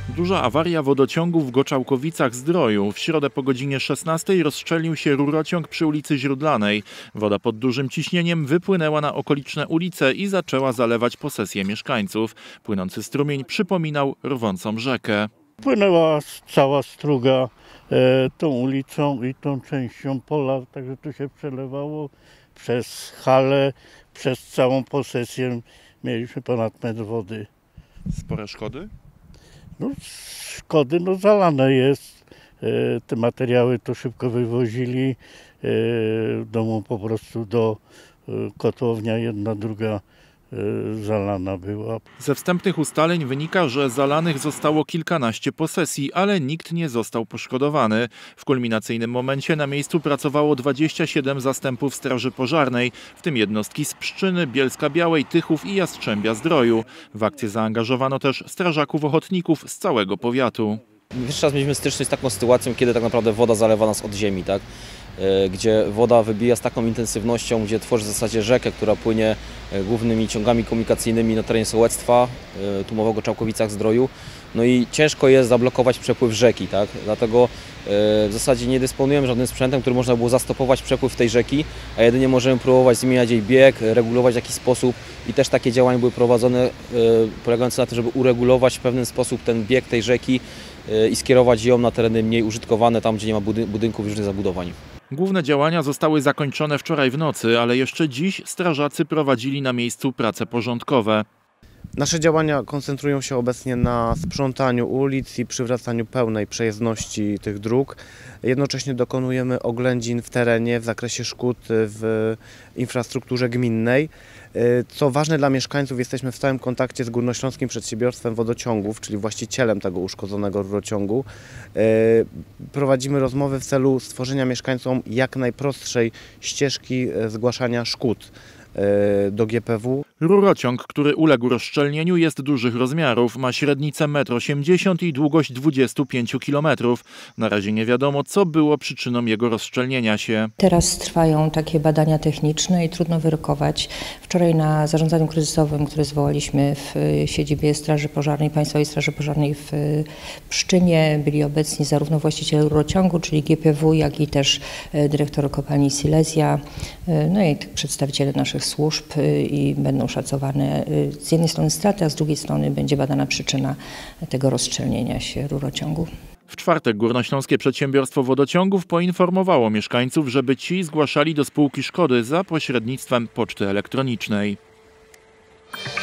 Duża awaria wodociągu w Goczałkowicach-Zdroju. W środę po godzinie 16 rozszczelnił się rurociąg przy ulicy Źródlanej. Woda pod dużym ciśnieniem wypłynęła na okoliczne ulice i zaczęła zalewać posesje mieszkańców. Płynący strumień przypominał rwącą rzekę. Płynęła cała struga tą ulicą i tą częścią pola, także tu się przelewało przez halę, przez całą posesję. Mieliśmy ponad metr wody. Spore szkody? No, szkody zalane jest. Te materiały to szybko wywozili. W domu po prostu do kotłownia jedna, druga zalana była. Ze wstępnych ustaleń wynika, że zalanych zostało kilkanaście posesji, ale nikt nie został poszkodowany. W kulminacyjnym momencie na miejscu pracowało 27 zastępów Straży Pożarnej, w tym jednostki z Pszczyny, Bielska-Białej, Tychów i Jastrzębia-Zdroju. W akcję zaangażowano też strażaków ochotników z całego powiatu. Pierwszy raz mieliśmy styczność z taką sytuacją, kiedy tak naprawdę woda zalewa nas od ziemi, tak? Gdzie woda wybija z taką intensywnością, gdzie tworzy w zasadzie rzekę, która płynie głównymi ciągami komunikacyjnymi na terenie sołectwa, tu mowa o Goczałkowicach-Zdroju. No i ciężko jest zablokować przepływ rzeki, tak? Dlatego w zasadzie nie dysponujemy żadnym sprzętem, który można było zastopować przepływ tej rzeki, a jedynie możemy próbować zmieniać jej bieg, regulować w jakiś sposób i też takie działania były prowadzone polegające na tym, żeby uregulować w pewien sposób ten bieg tej rzeki i skierować ją na tereny mniej użytkowane, tam gdzie nie ma budynków i różnych zabudowań. Główne działania zostały zakończone wczoraj w nocy, ale jeszcze dziś strażacy prowadzili na miejscu prace porządkowe. Nasze działania koncentrują się obecnie na sprzątaniu ulic i przywracaniu pełnej przejezdności tych dróg. Jednocześnie dokonujemy oględzin w terenie w zakresie szkód w infrastrukturze gminnej. Co ważne dla mieszkańców, jesteśmy w stałym kontakcie z Górnośląskim Przedsiębiorstwem Wodociągów, czyli właścicielem tego uszkodzonego rurociągu. Prowadzimy rozmowy w celu stworzenia mieszkańcom jak najprostszej ścieżki zgłaszania szkód do GPW. Rurociąg, który uległ rozszczelnieniu, jest dużych rozmiarów. Ma średnicę 1,80 m i długość 25 km. Na razie nie wiadomo, co było przyczyną jego rozszczelnienia się. Teraz trwają takie badania techniczne i trudno wyrokować. Wczoraj na zarządzaniu kryzysowym, które zwołaliśmy w siedzibie Straży Pożarnej, Państwowej Straży Pożarnej w Pszczynie, byli obecni zarówno właściciele rurociągu, czyli GPW, jak i też dyrektor kopalni Silesia, no i przedstawiciele naszych służb i będą szacowane z jednej strony straty, a z drugiej strony będzie badana przyczyna tego rozszczelnienia się rurociągu. W czwartek Górnośląskie Przedsiębiorstwo Wodociągów poinformowało mieszkańców, żeby ci zgłaszali do spółki szkody za pośrednictwem poczty elektronicznej.